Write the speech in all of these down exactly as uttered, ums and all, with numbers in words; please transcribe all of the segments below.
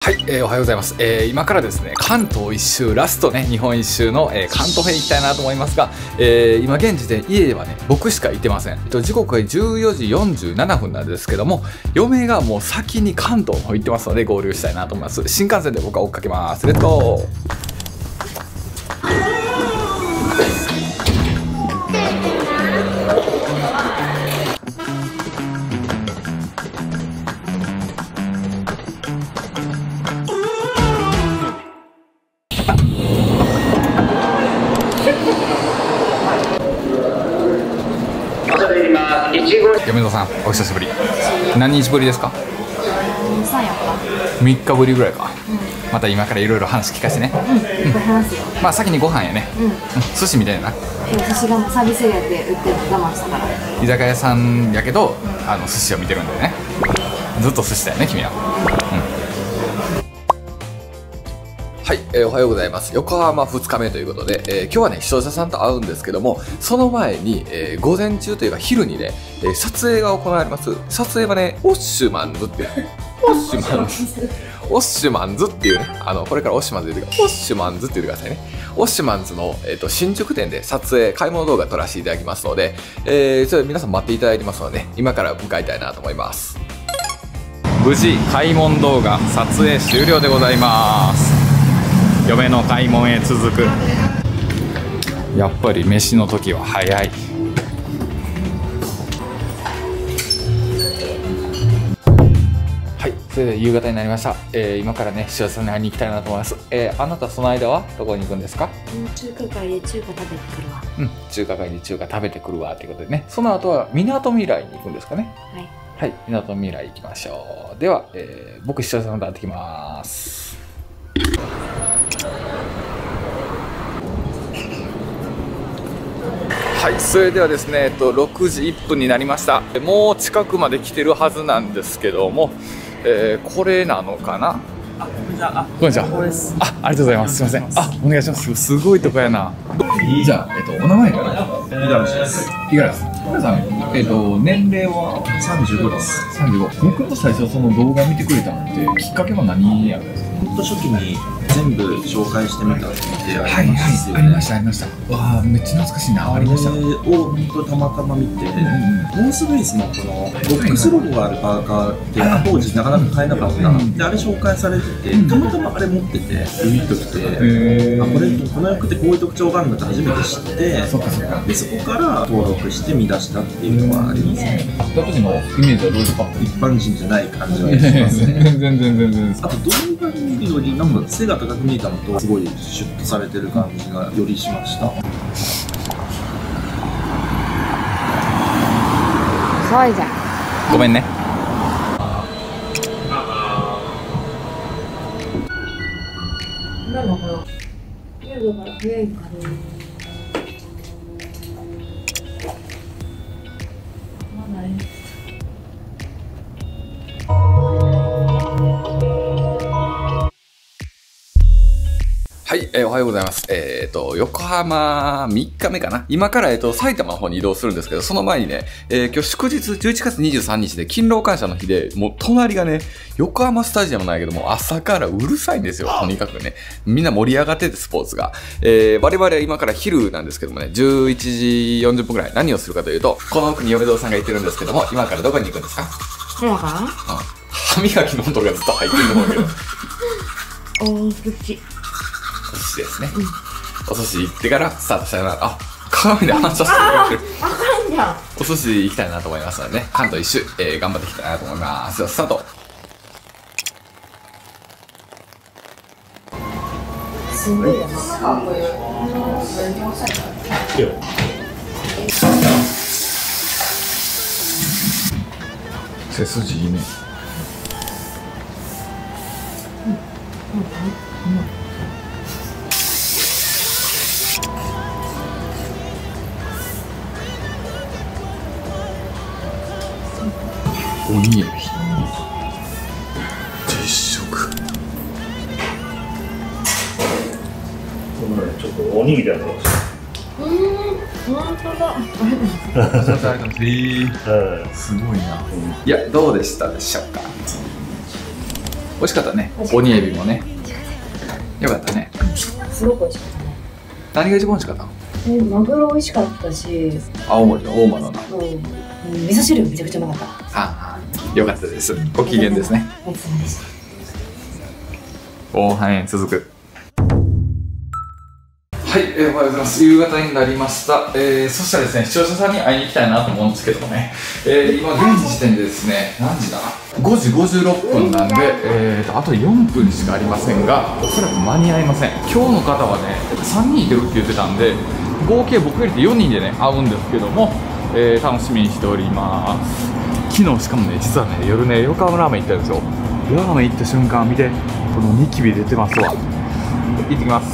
はい、えー、おはようございます。えー、今からですね、関東一周ラストね、日本一周の、えー、関東編行きたいなと思いますが、えー、今現時点家ではね、僕しかいてません。えっと、時刻がじゅうよじよんじゅうななふんなんですけども、嫁がもう先に関東の方行ってますので合流したいなと思います。新幹線で僕は追っかけます。レッツゴー。嫁田さん、お久しぶり。何日ぶりですか？みっかぶりぐらいか。うん、また今からいろいろ話聞かせてね。うん、うん、話すよ。まあ先にご飯やね。うん、うん、寿司みたいな。 寿司がサービスエリアで売ってるの我慢したから。 居酒屋さんやけど、うん、あの寿司を見てるんだよね。ずっと寿司だよね、君は。うんはい、えー、おはようございます。横浜ふつかめということで、えー、今日はね、視聴者さんと会うんですけども、その前に、えー、午前中というか昼にね、えー、撮影が行われます。撮影はね、オッシュマンズっていう、オッシュマンズ、オッシュマンズっていうね、あの、これからオッシュマンズ言ってください。オッシュマンズって言ってくださいね。オッシュマンズの、えーと、新宿店で撮影、買い物動画撮らせていただきますので、えー、それ皆さん待っていただいてますので、ね、今から向かいたいなと思います。無事、買い物動画撮影終了でございます。嫁の買い物へ続く。やっぱり飯の時は早い。はい、それで夕方になりました。えー、今からね、視聴者さんに会いに行きたいなと思います。えー、あなたその間はどこに行くんですか？ 中華街で中華食べてくるわ。うん、 中華街で中華食べてくるわということでね。その後はみなとみらいに行くんですかね。はい。はい、みなとみらい行きましょう。では、えー、僕視聴者さんと会ってきます。はい、それではですね、えっと、ろくじいっぷんになりました。もう近くまで来てるはずなんですけども、えー、これなのかな。あ、こんにちは。こんにちは。あ、ありがとうございます。すみません。あ、お願いします。すごいとこやな。じゃあ、えっと、お名前から。 五十嵐です。 五十嵐さん、えっと、年齢は三十五です。 三十五。僕と最初その動画見てくれたのって、きっかけは何やったんですか？ 本当初期に全部紹介してみたってありますよね。 はいはい、ありましたありました。わあ、めっちゃ懐かしいな。ありました。 あれを本当たまたま見て、ノースフェイスのこのボックスロゴがあるパーカーって当時なかなか買えなかった。で、あれ紹介されてて、たまたまあれ持っててビビッときて、あ、これこの役ってこういう特徴があるんだって初めて知って、そっかそっか。でそこから登録して見出したっていうのはありますね。 買った時のイメージはどうですか？ 一般人じゃない感じはしますね。 全然全然全然。 あと動画見るよりなんか背が高く見えたのとすごいシュッとされてる感じがよりしました。 そうじゃん。 ごめんね。 今のこの夜だから早いからね。まだね。 はい、えー、おはようございます。えっ、ー、と、横浜みっかめかな。今から、えっ、と、埼玉の方に移動するんですけど、その前にね、えー、今日祝日じゅういちがつにじゅうさんにちで勤労感謝の日で、もう隣がね、横浜スタジアムなんやけども、朝からうるさいんですよ、とにかくね。みんな盛り上がってて、スポーツが。えー、我々は今から昼なんですけどもね、じゅういちじよんじゅっぷんくらい何をするかというと、この奥に嫁堂さんがいてるんですけども、今からどこに行くんですか？ 今から？うん。 歯磨きの音がずっと入ってると思うけど。 お寿司。 お寿司ですね、うん、お寿司行ってからスタートしたいな。あ、鏡で反射してくれてる。 あかんじゃん。 お寿司行きたいなと思いますのでね、関東一周、えー、頑張っていきたいなと思います。スタート。 すごいよな。 背筋いいね。うんうんうん。おにぎり実食。 ちょっとおにぎりだと。 うん、本当だ。 すごいな。いや、どうでしたでしょうか。 美味しかったね。鬼エビもね。よかったね。 すごく美味しかったね。 何が一番美味しかったの？ え、マグロ美味しかったし、 青森の大間のな。 うん、味噌汁めちゃくちゃうまかった。 ああ、よかったです。ご機嫌ですね。 お疲れ様でした。 後半へ続く。はい、えー、おはようございます。夕方になりました。えー、そしたらですね、視聴者さんに会いに行きたいなと思うんですけどもね、えー、今現時点でですね、何時だごじごじゅうろっぷんなんで、えーと、あとよんぷんしかありませんが、おそらく間に合いません。今日の方はね、さんにんいてるって言ってたんで、合計僕が入れてよにんでね、会うんですけども、えー、楽しみにしております。昨日しかもね、実はね、夜ね、横浜ラーメン行ったんですよ。ラーメン行った瞬間見て、このニキビ出てますわ。行ってきます。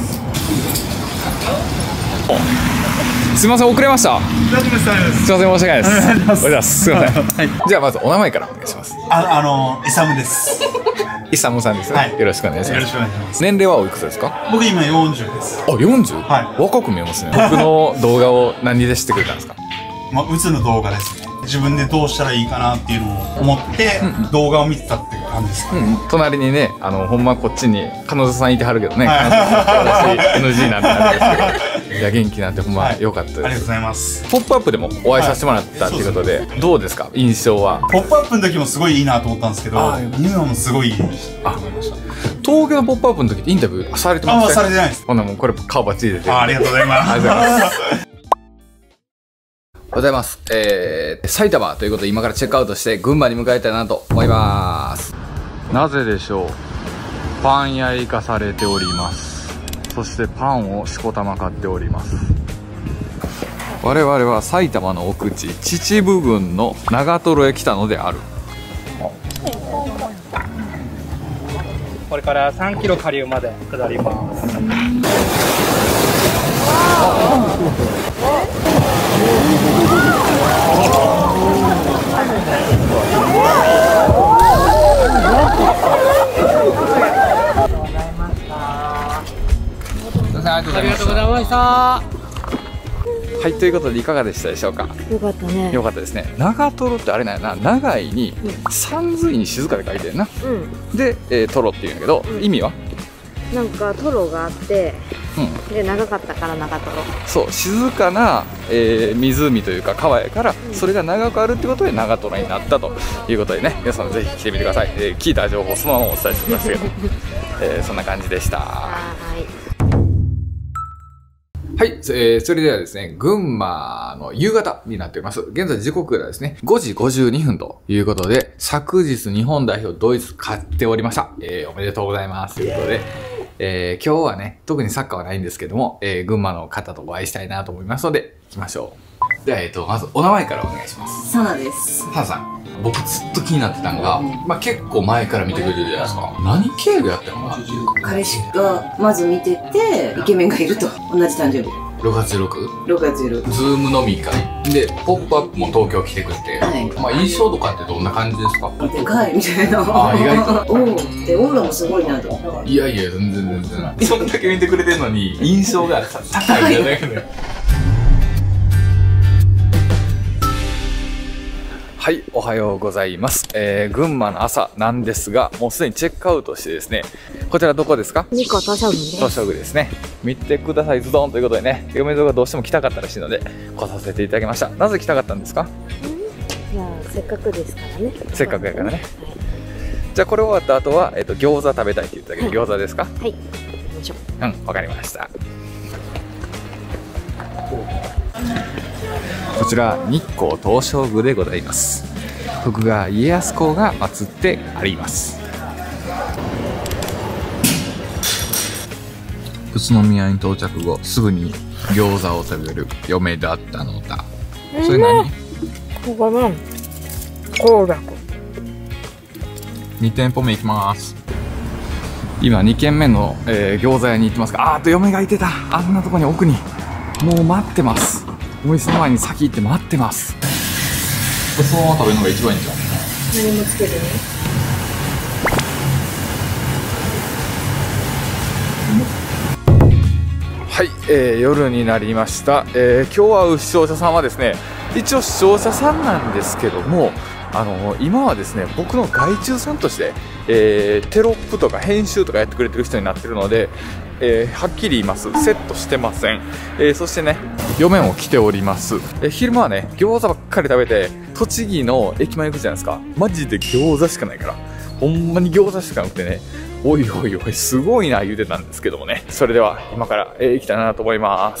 すみません、遅れました。 大丈夫です、大丈夫です。 すみません、申し訳ないです。おはようございます。すみません。 はい、 じゃあまずお名前からお願いします。 あ、あのイサムです。 イサムさんですね。はい、よろしくお願いします。 よろしくお願いします。 年齢はおいくつですか？ 僕今よんじゅうです。 あ、よんじゅう？ はい。 若く見えますね。僕の動画を何で知ってくれたんですか？ まあ、うつの動画ですね。自分でどうしたらいいかなっていうのを思って動画を見てたっていう感じですかね。 うん、隣にね、あのほんまこっちに彼女さんいてはるけどね、はい、彼女さん私 エヌジー なんてなるんですけど、いや元気になってほんま良かったです、はい、 ありがとうございます。 ポップアップでもお会いさせてもらったっていうことで、はい、どうですか印象は？ ポップアップの時もすごいいいなと思ったんですけど、今もすごいいいと思いました。 東京のポップアップの時ってインタビューされてました？ あ、されてないです。 ほんなもうこれ顔バッチリ出てる。 あ、ありがとうございます。ありがとうございます。 おはようございます。えー、埼玉ということで今からチェックアウトして群馬に向かいたいなと思います。なぜでしょう。パン屋へ行かされております。そしてパンをしこたま買っております。我々は埼玉の奥地秩父郡の長瀞へ来たのである。 これからさんキロ下流まで下ります。ありがとうございました。はい、ということでいかがでしたでしょうか。 よかったね。 よかったですね。長瀞ってあれなんやな、長いに三髄に静かで書いてるな。うん、で、えー、トロっていうんやけど、うん、意味は？ なんかトロがあって、 うん、 で長かったから長瀞。 そう静かな、えー、湖というか川やから、うん、それが長くあるってことで長瀞になったということでね、皆さんぜひ来てみてください。えー、聞いた情報をそのままお伝えしてくださいけど、えー、そんな感じでした。はい。はい、えー、それではですね、群馬の夕方になっております。現在時刻がですね、ごじごじゅうにふんということで、昨日日本代表ドイツ勝っておりました。えー、おめでとうございます。ということで、えー、今日はね、特にサッカーはないんですけども、えー、群馬の方とお会いしたいなと思いますので、行きましょう。では、えっと、まずお名前からお願いします。 サナです。 サナさん、僕ずっと気になってたのが、まあ結構前から見てくれてるじゃないですか。何経由やったのかなっていう。 彼氏がまず見てて、イケメンがいると。同じ誕生日。 ろくがつじゅうろく？ ろくがつじゅうろく。 ズーム飲み会で、ポップアップも東京来てくれて、はい、まあ印象とかってどんな感じですか？ でかいみたいな。 ああ、意外と。 おお、で、オーラもすごいなと。 いやいや、全然全然。そんだけ見てくれてるのに、印象が高いんじゃないかね。はい、おはようございます。えー、群馬の朝なんですが、もうすでにチェックアウトしてですね、こちらどこですか？ 日光東照宮です。 東照宮ですね。見てください、ズドンということでね、嫁蔵がどうしても来たかったらしいので、来させていただきました。なぜ来たかったんですか？ いや、せっかくですからね。 せっかくやからね。はい、じゃあこれ終わった後は、えっと、餃子食べたいって言ったけど、餃子ですか？はい。行きましょう。うん、わかりました。こちら日光東照宮でございます。徳川家康公が祀ってあります。宇都宮に到着後すぐに餃子を食べる嫁だったのだ。それ何？ ここが幸楽。 に店舗目行きます。今に軒目の、えー、餃子屋に行ってますが、あーと嫁がいてた。あんなとこに奥にもう待ってます。お店の前に先行って待ってます。そのまま食べるのが一番いいんじゃん。 何もつけてね。 はい、えー、夜になりました。えー、今日会う視聴者さんはですね、一応視聴者さんなんですけども、 あの今はですね僕の外注さんとして、えー、テロップとか編集とかやってくれてる人になってるので、えー、はっきり言います、セットしてません。えー、そしてね嫁も来ております。えー、昼間はね餃子ばっかり食べて、栃木の駅前行くじゃないですか。マジで餃子しかないから、ほんまに餃子しかなくてね、おいおいおいすごいな言うてたんですけどもね。それでは今から、えー、行きたいなと思います。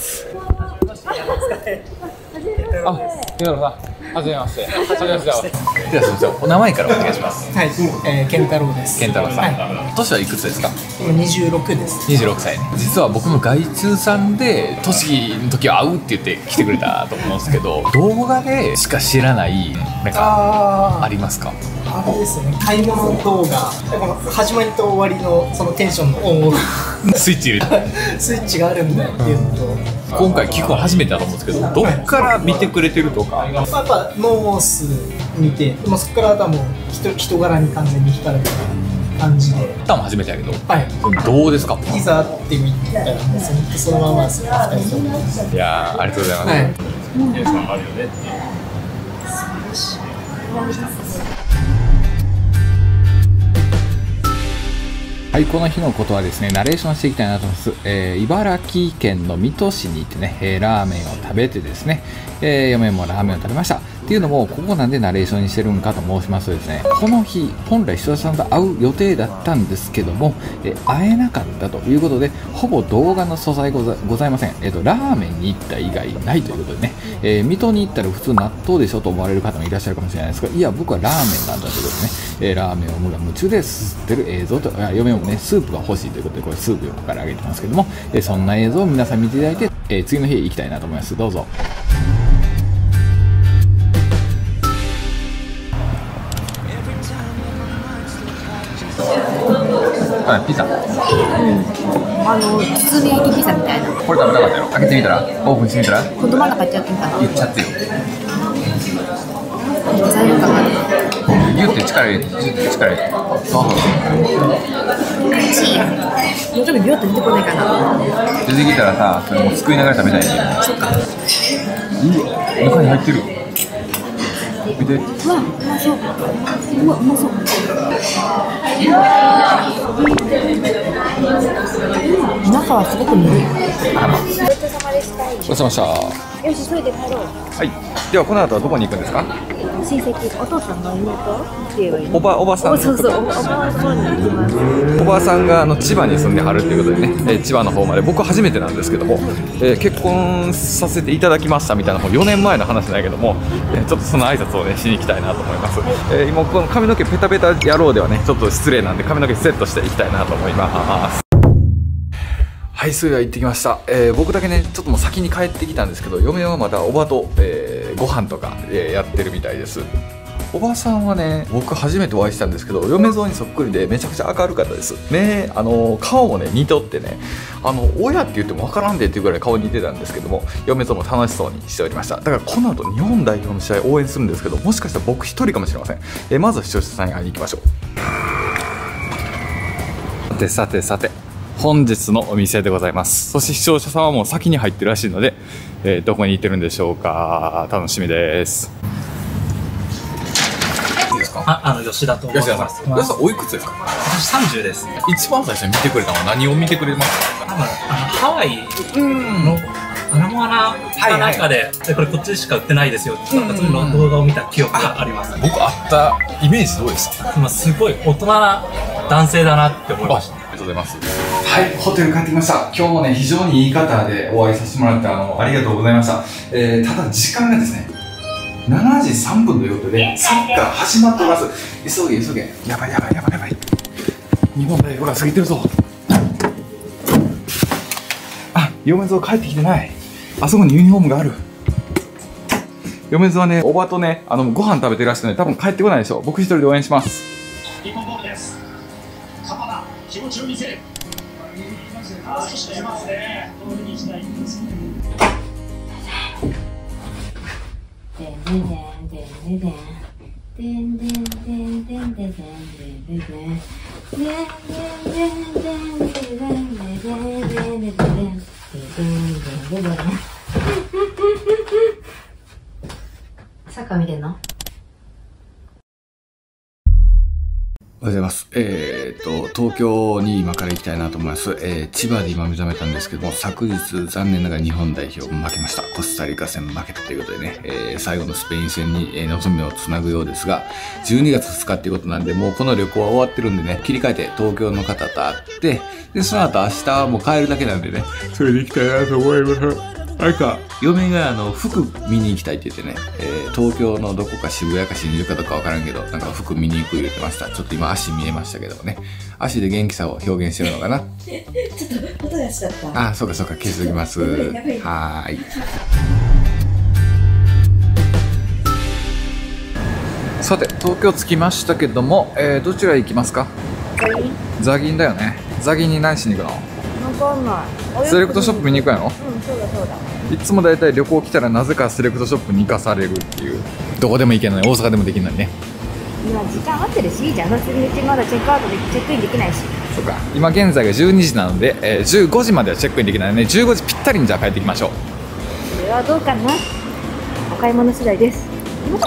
あ、健太郎さん、はじめまして。はじめまして。ではすみません、お名前からお願いします。 はい、えー、健太郎です。 健太郎さん、 はい、 年はいくつですか？ 今にじゅうろくです。 にじゅうろくさいね。実は僕の外注さんで栃木の時は会うって言って来てくれたと思うんですけど、動画でしか知らないなんかありますか？ あれですね、買い物動画、この始まりと終わりのそのテンションのオンオフスイッチ入れてスイッチがあるんだよっていうのと、 今回聞くの初めてだと思うんですけど、どっから見てくれてるとか？ やっぱノース見て、まあ、そこから多分人人柄に完全に惹かれた感じで。 多分初めてやけど、 はい、 どうですか？ いざ会ってみたら、もうそのそのままですよ、ふたりとも。 いやー、ありがとうございます。 はい、 はい、この日のことはですね、ナレーションしていきたいなと思います。えー、茨城県の水戸市に行ってね、えー、ラーメンを食べてですね、えー、嫁もラーメンを食べました。っていうのも、ここなんでナレーションにしてるんかと申しますとですね、この日、本来視聴者さんと会う予定だったんですけども、えー、会えなかったということで、ほぼ動画の素材ござございません。えっと、ラーメンに行った以外ないということでね、えー、水戸に行ったら普通納豆でしょと思われる方もいらっしゃるかもしれないですが、いや、僕はラーメンなんだということでね、えー、るラーメンを無我夢中ですすってる映像と、嫁もねスープが欲しいということでこれスープ横からあげてますけども、えー、そんな映像を皆さん見ていただいて、えー、次の日行きたいなと思います。どうぞ。はい、ピザ。うん、 あの包み焼きピザみたいな。 これ食べたかったよ。開けてみたら、オープンしてみたら。 子供なんか言っちゃってみたら。 言っちゃってよ。 最後かな。 ギュって力入れて、ギュって力入れて。そうそう。 チーや。もうちょっとギュッと出てこないかな。 出てきたらさ、それもうすくいながら食べたいね。 そっか。 うわ、中に入ってる。見て。 うわ、うまそう。うわ、うまそう。中はすごくぬるい。 あらま。 ごちそうさまでした。 ごちそうさまでした。 よし、それで帰ろう。 はい。ではこの後はどこに行くんですか？ 親戚、お父さんの妹っていう。 おばおばさん。 そうそう、おばあさんに行きます。 おばあさんがあの千葉に住んではるということでね、えー、千葉の方まで僕は初めてなんですけども、えー、結婚させていただきましたみたいなもうよねんまえの話だけども、えー、ちょっとその挨拶をねしに行きたいなと思います。えー、今この髪の毛ペタペタ野郎ではねちょっと失礼なんで髪の毛セットしていきたいなと思います。はい、それでは行ってきました。えー、僕だけねちょっともう先に帰ってきたんですけど、嫁はまだおばと、えー、ご飯とか、えー、やってるみたいです。おばさんはね僕初めてお会いしたんですけど、嫁像にそっくりでめちゃくちゃ明るかったですね。あの顔もね似とってね、あの親って言っても分からんでっていうぐらい顔似てたんですけども、嫁像も楽しそうにしておりました。だからこの後日本代表の試合応援するんですけど、もしかしたら僕一人かもしれません。えー、まずは視聴者さんに会いに行きましょう。さてさてさて本日のお店でございます。そして視聴者さんはもう先に入ってるらしいので、えー、どこに行ってるんでしょうか。楽しみです。 あ、あの吉田と申します。 吉田さんおいくつですか？ 私さんじゅうです。 一番最初に見てくれたのは何を見てくれますか？ 多分あのハワイのアラモアナかなんかで、これこっちでしか売ってないですよって言ったその動画を見た記憶があります。 僕あったイメージどうでした？ 今すごい大人な男性だなって思いました。 ありがとうございます。はい、ホテル帰ってきました。今日もね非常にいい方でお会いさせてもらってあのありがとうございました。えー、ただ時間がですねしちじさんぷんということでサッカー始まってます。急げ急げ。やばいやばいやばいやばい。日本代表が過ぎてるぞ。あ、嫁像帰ってきてない。あそこにユニフォームがある。嫁像はねおばとねあのご飯食べてるらしくて、多分帰ってこないでしょう。僕一人で応援します。日本ボールです。鎌田気持ちを見せる。そしてますね。 サッカー見てんの？ おはようございます。えー、っと、東京に今から行きたいなと思います。えー、千葉で今目覚めたんですけども、昨日残念ながら日本代表負けました。コスタリカ戦負けたということでね、えー、最後のスペイン戦に、えー、望みをつなぐようですが、じゅうにがつふつかっていうことなんで、もうこの旅行は終わってるんでね、切り替えて東京の方と会って、で、その後明日はもう帰るだけなんでね、それで行きたいなと思います。あれか、嫁があの、服見に行きたいって言ってね、えー、東京のどこか渋谷か新宿かどうかわからんけど、なんか服見に行く言ってました。ちょっと今足見えましたけどね。足で元気さを表現してるのかな。ちょっと音がしちゃった。あ、そうかそうか、消しときます。はーい。さて、東京着きましたけども、えー、どちらへ行きますか？ザギンだよね。ザギンに何しに行くの？ わかんない。 セレクトショップに行くやろ？ うん、そうだそうだ。 いつもだいたい旅行来たらなぜかセレクトショップに行かされるっていう。どこでも行けない、大阪でもできないね。 いや、時間合ってるしいいじゃん。だってうちまだチェックアウトでチェックインできないし。 そうか、今現在がじゅうにじなので、えー、じゅうごじまではチェックインできないので、じゅうごじぴったりにじゃあ帰ってきましょう。 それはどうかな。お買い物次第です。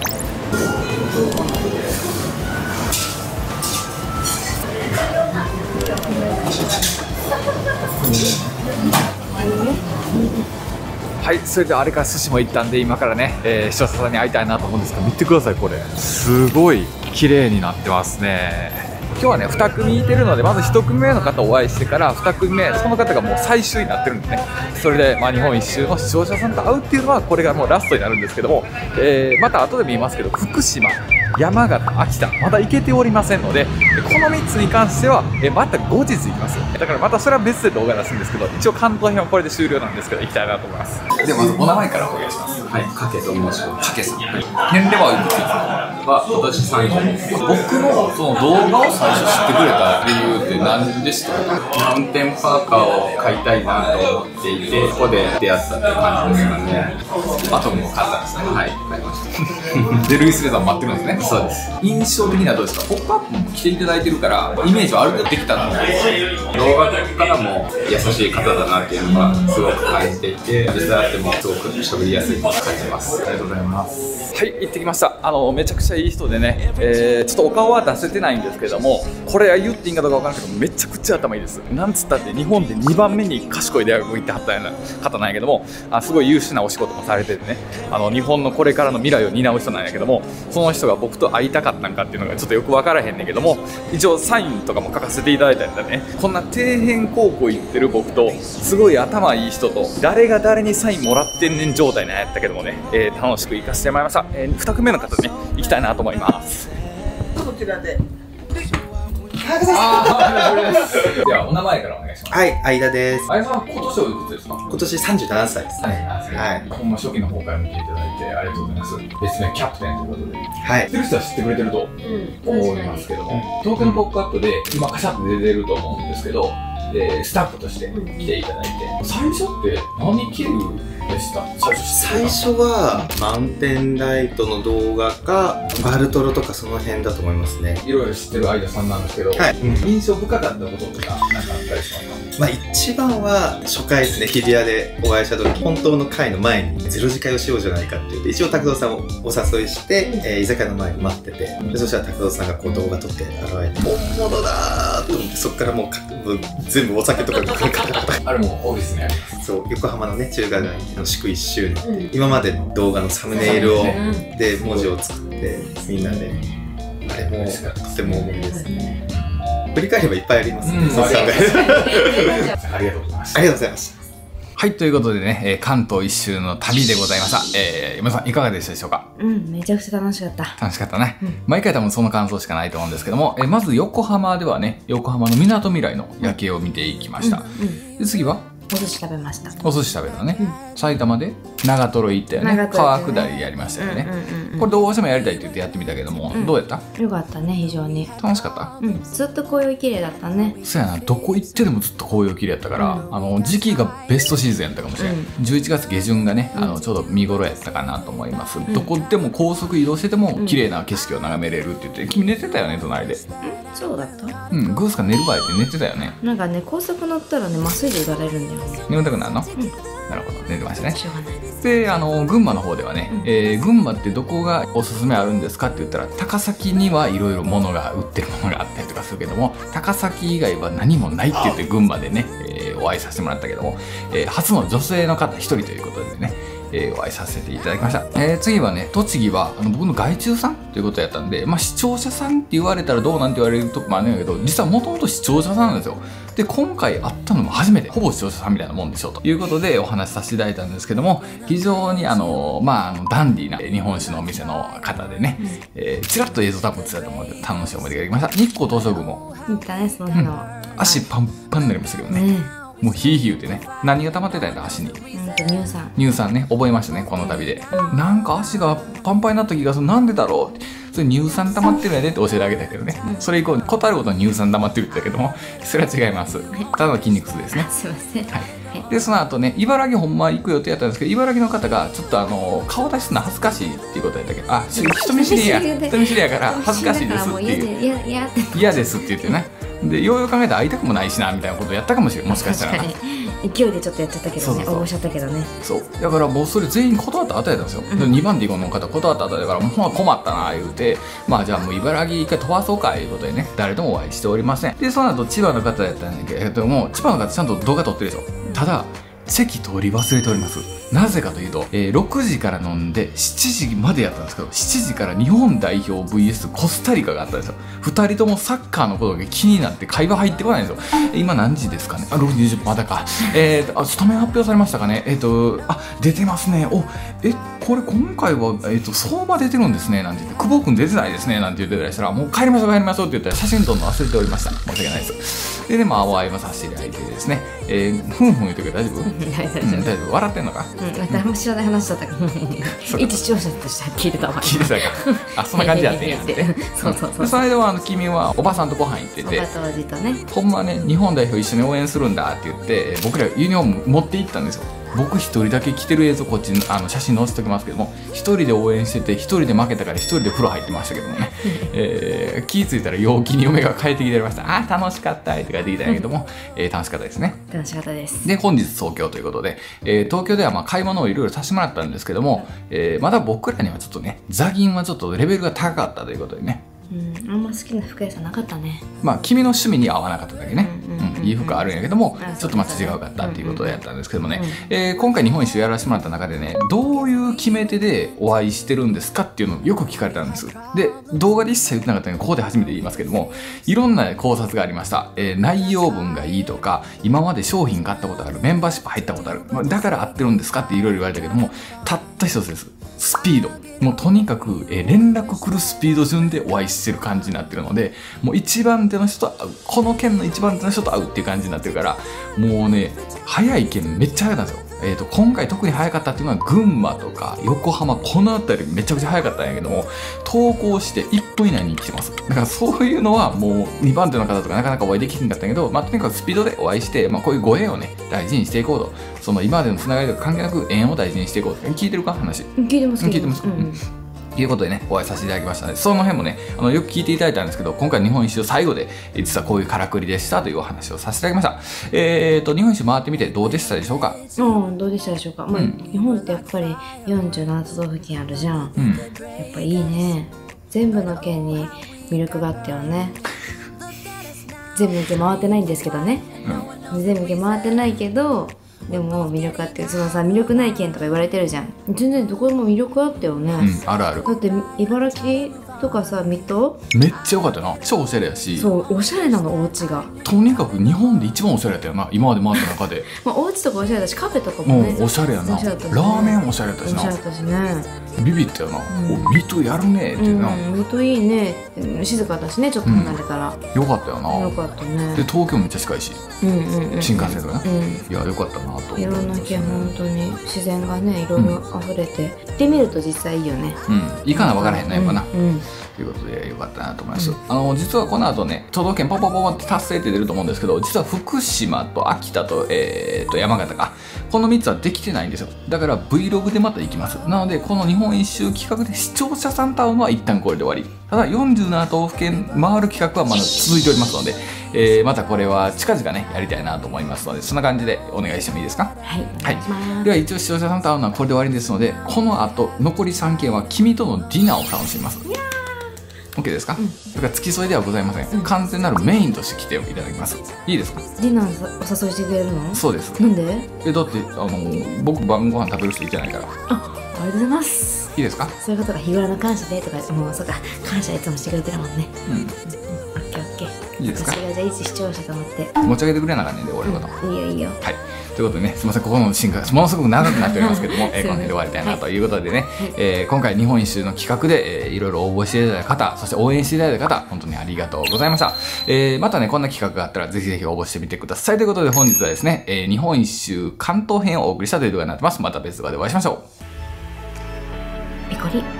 はい、それではあれから寿司も行ったんで、今からね、えー、視聴者さんに会いたいなと思うんですけど、見てください、これすごい綺麗になってますね。今日はねに組いてるので、まずいち組目の方お会いしてからに組目、その方がもう最終になってるんですね。それで、まあ、日本一周の視聴者さんと会うっていうのはこれがもうラストになるんですけども、えー、また後で見ますけど、福島、山形、秋田まだ行けておりませんので、このみっつに関してはえまた後日行きます。だからまたそれは別で動画出すんですけど、一応関東編はこれで終了なんですけど、行きたいなと思います。ではまずお名前からお願いします。 はい、かけと申します。 かけさん、年齢はいくつですか？ は今年さんじゅうです。 僕のその動画を最初知ってくれた理由って何でしたか？ マウンテンパーカーを買いたいなと思っていて、ここで出会ったっていう感じですかね。 アトムを買ったんですね。 はい、買いました。 で、ルイス・レザー待ってるんですね。 そうです。 印象的にはどうですか？ポップアップも来ていただいてるから、イメージはある程度できたんですけど、 動画からも優しい方だなっていうのがすごく感じていて、実際会ってもすごく喋りやすいと感じます。ありがとうございます。 はい、行ってきました。あのめちゃくちゃいい人でね、えー、ちょっとお顔は出せてないんですけども、これは言っていいんかどうかわからんけど、めちゃくちゃ頭いいです。なんつったって日本でにばんめに賢い大学行ってはったような方なんやけども、あすごい優秀なお仕事もされててね、あの日本のこれからの未来を担う人なんやけども、その人が僕と会いたかったんかっていうのがちょっとよく分からへんねんけども、一応サインとかも書かせていただいたんだね。こんな底辺高校行ってる僕とすごい頭いい人と誰が誰にサインもらってんねん状態なんやったけどもね、えー、楽しく行かせてもらいました。えー、に組目の方ね行きたいなと思います。 こちらで。 ではお名前からお願いします。 はい、相田です。 相田さん、今年おいくつですか？ 今年さんじゅうななさいです。 はい。ほんま初期の方から見ていただいてありがとうございます。別名キャプテンということで。 はい。 知ってる人は知ってくれてると思いますけども、東京のポップアップで今カシャッと出てると思うんですけど、でスタッフとして来ていただいて、最初って何経由でした？最初最初はマウンテンライトの動画かバルトロとかその辺だと思いますね。 いろいろ知ってる相田さんなんですけど、はい、印象深かったこととか何かあったりしますか？ まあ一番は初回ですね。日比谷でお会いした時、本当の会の前にゼロ次会をしようじゃないかって言って、一応拓郎さんをお誘いして、えー、居酒屋の前に待ってて、でそしたら拓郎さんがこう動画撮って現れて、本物だーと思って、そこからもうもう全部お酒とかがあれもオフィスにあります。 そう、横浜のね中華街の祝いっしゅうねん、うん、今までの動画のサムネイルを、ね、で文字を作ってみんなで、あれもとても思い出ですね。振り返ればいっぱいありますね。そう考える。 ありがとうございました。 ありがとうございました。 はい、ということでね、えー、関東一周の旅でございました。えー、山田さんいかがでしたでしょうか？ うん、めちゃくちゃ楽しかった。 楽しかったね。うん、毎回多分その感想しかないと思うんですけども、えー、まず横浜ではね、横浜のみなとみらいの夜景を見ていきました。うんうん、で次はお寿司食べました。 お寿司食べたね。うん、埼玉で長瀞行ったよね。川下りやりましたよね。これどうしてもやりたいって言ってやってみたけども、うん、どうやった？ よかったね、非常に。 楽しかった？ うん、ずっと紅葉綺麗だったね。 そうやな、どこ行ってでもずっと紅葉綺麗やったから、うん、あの時期がベストシーズンやったかもしれない。うん、じゅういちがつ下旬がね、あのちょうど見頃やったかなと思います。うん、どこでも高速移動してても綺麗な景色を眺めれるって言って、君寝てたよね、隣で。 そうだった？ うん、グースが寝る場合って寝てたよね。 なんかね、高速乗ったらね、麻酔で打たれるんだよね。 眠たくなるの？ うん。 なるほど、寝てましたね。 しょうがない。 で、あの、群馬の方ではね、えー群馬ってどこがおすすめあるんですかって言ったら、高崎にはいろいろ物が売ってるものがあったりとかするけども、高崎以外は何もないって言って群馬でね、えーお会いさせてもらったけども、えー初の女性の方一人ということでね、えーお会いさせていただきました。えー次はね、栃木はあの僕の外注さんということやったんで、まあ視聴者さんって言われたらどうなんて言われるとこもあるんだけど、実はもともと視聴者さんなんですよ。で、今回会ったのも初めて、ほぼ視聴者さんみたいなもんでしょうということでお話しさせていただいたんですけども、非常にあの、まあ、あのダンディーな日本酒のお店の方でね、えー、ちらっと映像多分映ったと思うけど、楽しい思い出ができました。日光東照宮も、 行ったね、その日の。 足パンパンになりましたけどね。 ねもうヒーヒー言うてね、何が溜まってたんやった足に。 うんと乳酸。 乳酸ね、覚えましたね、この旅で。 うんなんか足がパンパンになった気がする。なんでだろうって。それ乳酸溜まってるやでって教えてあげたけどね。それ以降、ことあることに乳酸溜まってるって言ったけども、それは違います。ただの筋肉痛ですね。 すいません。 はいで、その後ね、茨城ほんま行く予定やったんですけど、茨城の方が、ちょっとあの、顔出しするの恥ずかしいっていうことやったけど、あ、人見知りや、人見知りやから恥ずかしいですっていう。 いや、いやって。 嫌ですって言ってね。で、ようよう考えたら会いたくもないしな、みたいなことやったかもしれない。もしかしたら。 確かに勢いでちょっとやっちゃったけどね、 そうそうそう応募しちゃったけどね。 そう。だからもうそれ全員断った後やったんですよ。でにばん手以降の方断った後だから、もうほんま困ったな、言うて、まあじゃあもう茨城一回飛ばそうか、いうことでね、誰ともお会いしておりません。で、その後千葉の方やったんだけれども、千葉の方ちゃんと動画撮ってるでしょ。ただ、席取り忘れております。なぜかというと、えー、ろくじから飲んでしちじまでやったんですけど、しちじから日本代表 ブイエス コスタリカがあったんですよ。ふたりともサッカーのことが気になって会話入ってこないんですよ。今何時ですかね。あ、ろくじにじゅっぷんまだか。えーと、あ、スタメン発表されましたかね。えーと、あ、出てますね。お、え、これ今回は、えーと、相馬出てるんですね。なんて言って、久保君出てないですね。なんて言ってたりしたら、もう帰りましょう帰りましょうって言ったら写真撮るの忘れておりました。申し訳ないです。でね、まあ、お会いもさせていただいてですね、えー、ふんふん言ってくれ大丈夫？ 大丈夫。 うん、大丈夫。笑ってんのか？ うん、誰も知らない話だったから一視聴者として聞いてたわ。 聞いてたか。あ、そんな感じやってんやって。 そうそうそう。 その間はあの君はおばさんとご飯行ってて、 おばとおじとね、 ほんまね、日本代表一緒に応援するんだって言って僕らユニフォーム持って行ったんですよ。僕一人だけ着てる映像こっちにあの写真載せておきますけども、一人で応援してて一人で負けたから一人で風呂入ってましたけどもね、えー、気付いたら陽気に嫁が帰ってきてました。あー楽しかったって帰ってきたんやけども、えー、楽しかったですね。 楽しかったです。 で、本日東京ということで、えー、東京ではまあ買い物をいろいろさせてもらったんですけども、えー、まだ僕らにはちょっとね、座銀はちょっとレベルが高かったということでね、 うん、あんま好きな服屋さんなかったね。 まあ君の趣味に合わなかっただけね、 うんうんうんうん、 いい服あるんやけども、 あちょっとまた違うかったっていうことでやったんですけどもね、 うんうんえー今回日本一周やらせてもらった中でね、どういう決め手でお会いしてるんですかっていうのをよく聞かれたんです。で、動画で一切言ってなかったのでここで初めて言いますけども、いろんな考察がありました。えー内容文がいいとか、今まで商品買ったことある、メンバーシップ入ったことある、まあだから合ってるんですかっていろいろ言われたけども、たった一つです。スピード。もうとにかく、えー連絡来るスピード順でお会いしてる感じになってるので、もう一番手の人と会う、この県の一番手の人と会うっていう感じになってるから、もうね、早い県めっちゃ早かったんですよ。えーと、今回特に早かったっていうのは群馬とか横浜、この辺りめちゃくちゃ早かったんやけども、投稿していっぷん以内に来てます。だからそういうのはもうにばん手の方とかなかなかお会いできなかったんやけど、まあとにかくスピードでお会いして、まあこういうご縁をね、大事にしていこうと。その今までのつながりとか関係なく縁を大事にしていこうと。聞いてるか話。 聞いてます。 聞いてます。 うんうんということでね、お会いさせていただきましたので、その辺もね、あのよく聞いていただいたんですけど、今回日本一周最後で、え実はこういうからくりでしたというお話をさせていただきました。えーと、日本一周回ってみてどうでしたでしょうか？ うん、どうでしたでしょうか。まあ、 うん日本ってやっぱりよんじゅうなな都道府県あるじゃん。 うん。 やっぱいいね。全部の県に魅力があったよね。全部の県回ってないんですけどね。全部県回ってないけど、でも魅力あって、そのさ、魅力ない県とか言われてるじゃん。全然どこでも魅力あったよね。 うん、あるある。 だって茨城とかさ、水戸、 めっちゃ良かったな。超おしゃれやし、 そうおしゃれなの、お家が。 とにかく日本で一番おしゃれやったよな、今まで回った中で。 まあ、お家とかおしゃれだし、カフェとかももね、 うおしゃれやな。 おしゃれだったしねラーメンおしゃれやったしなおしゃれ。だったしね。 ビビったよな。 うんお、水戸やるねってな。 うん、水戸いいね。静かだしね、ちょっと離れたら。 よかったよな。 よかったね。 で、東京めっちゃ近いし、 うんうんうん。 新幹線とかね。 うん。 いや、よかったなと思って。 いろんな県本当に自然がね、いろいろ溢れて、行ってみると実際いいよね。 うん。行かな分からへんな、やっぱな。 うんうんということでよかったなと思います、うん、あの実はこの後ね都道府県ポンポンポンって達成って出ると思うんですけど、実は福島と秋田と,、えー、と山形か、このみっつはできてないんですよ。だから Vlog でまた行きます。なのでこの日本一周企画で視聴者さんと会うのは一旦これで終わり。ただよんじゅうなな都道府県回る企画はまだ続いておりますので、 えー、またこれは近々ね、やりたいなと思いますので、そんな感じでお願いしてもいいですか？ はい、お願いします。 では一応視聴者さんと会うのはこれで終わりですので、この後残りさんけんは君とのディナーを楽しみます。OK ですか？うん、だから付き添いではございません、うん、完全なるメインとして来ていただきます。いいですか？ ディナーお誘いしてくれるの？ そうです。 なんで？ えだってあの僕晩ご飯食べる人いてないから。 あ、ありがとうございます。 いいですか？ そういうことが日頃の感謝でとか、もうそうか、感謝いつもしてくれてるもんね。うん、うん、オッケーオッケー。 いいですか？ 私がじゃあ一視聴者と思って持ち上げてくれなあかんねんで、俺のこと。 いいよいいよ。 はい。ということでね、すみません、ここの進化ものすごく長くなっておりますけども、えー、この辺で終わりたいなということでね、はい、えー、今回日本一周の企画で、えー、いろいろ応募していただいた方、そして応援していただいた方、本当にありがとうございました。えー、またね、こんな企画があったらぜひぜひ応募してみてください。ということで本日はですね、えー、日本一周関東編をお送りしたという動画になってます。また別動画でお会いしましょう。 ペコリ。